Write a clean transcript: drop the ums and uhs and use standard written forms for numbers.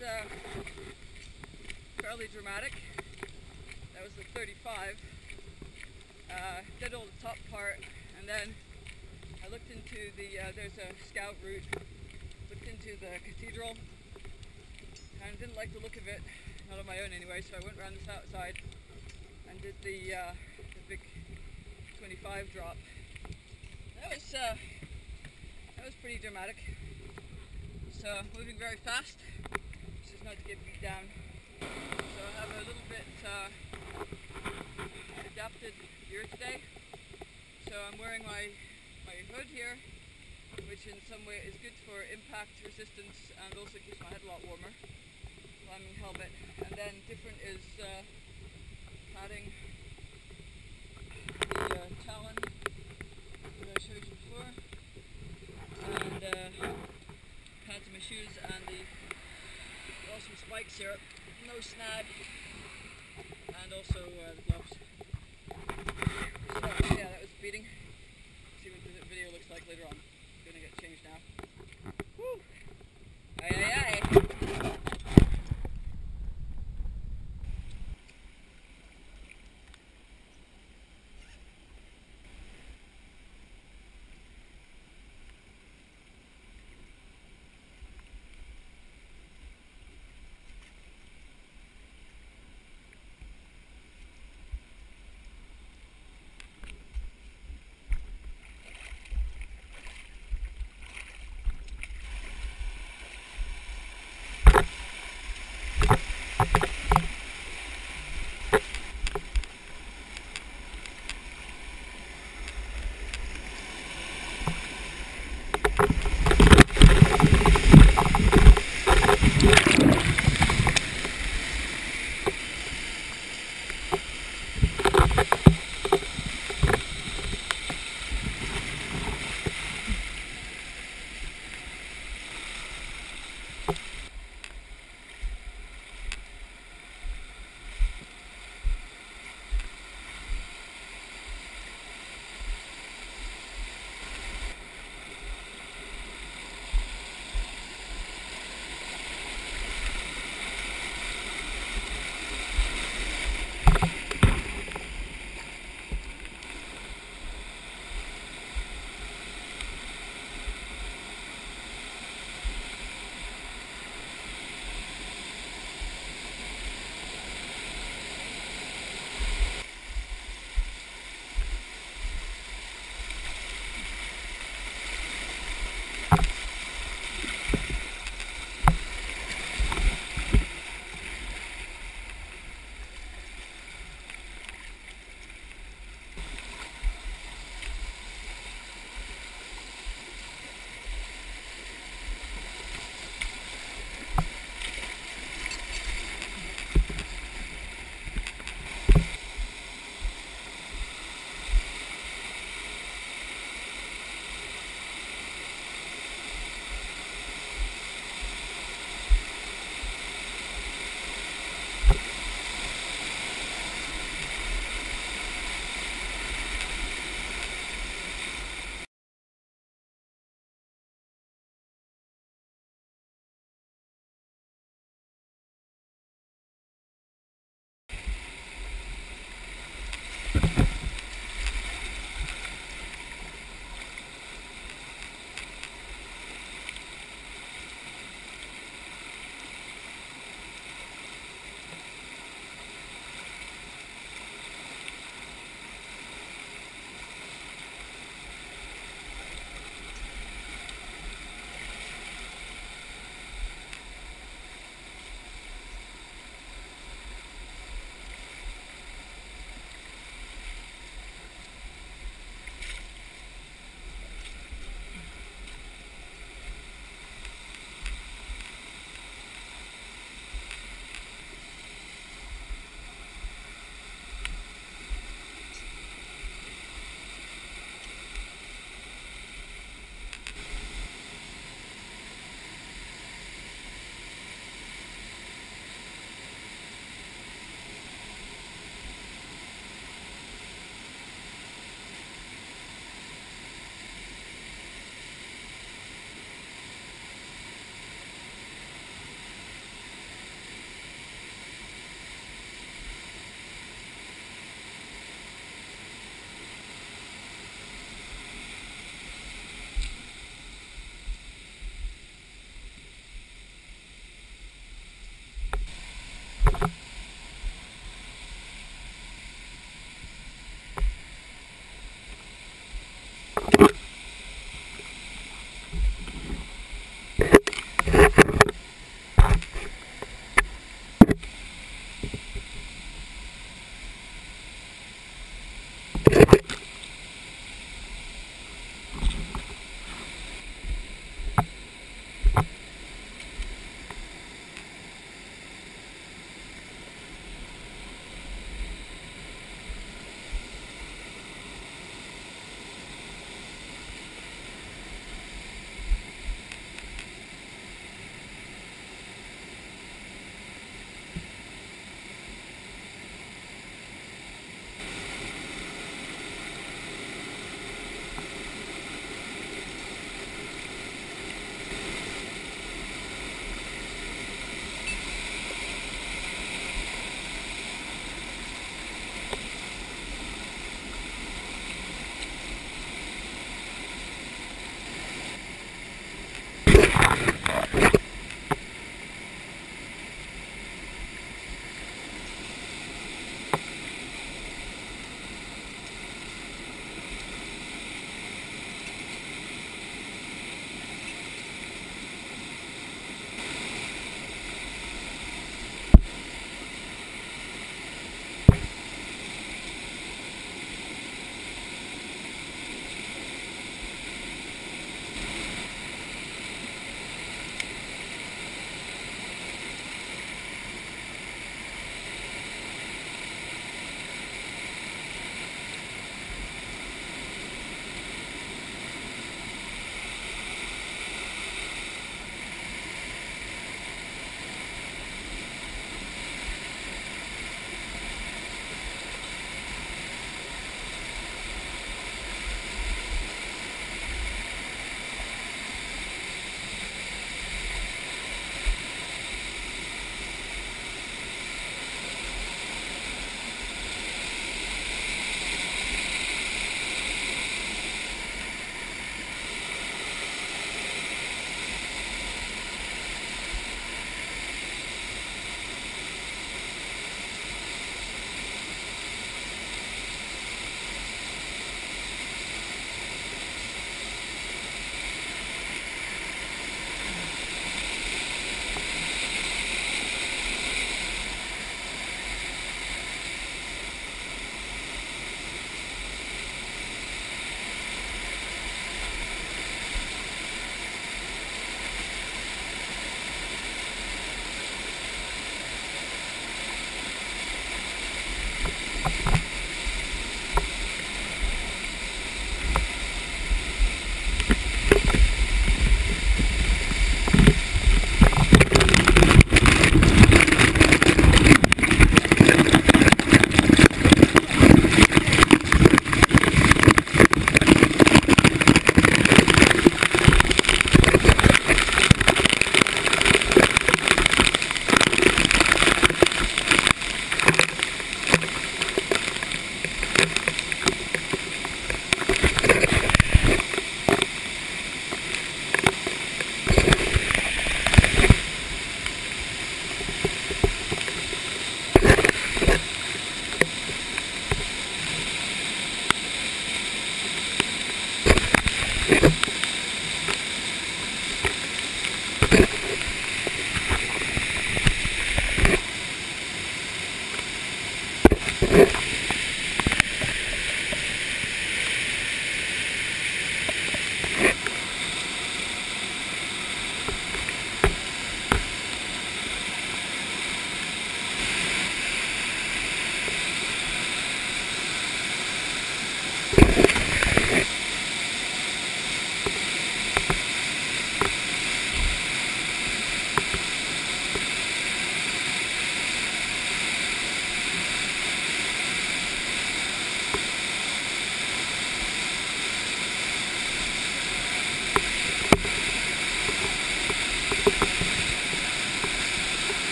fairly dramatic. That was the 35. Did all the top part, and then I looked into the, there's a scout route, looked into the cathedral, and didn't like the look of it, not on my own anyway, so I went around the south side and did the big 25 drop. That was pretty dramatic. So moving very fast, this is not to get beat down. So I have a little bit adapted gear today. So I'm wearing my hood here, which in some way is good for impact resistance and also keeps my head a lot warmer. Climbing helmet, and then different is padding the talon that I showed you before, and pads in my shoes, and the awesome spikes here, no snag, and also the gloves. So yeah, that was beating. See what the video looks like later on. It's going to get changed now.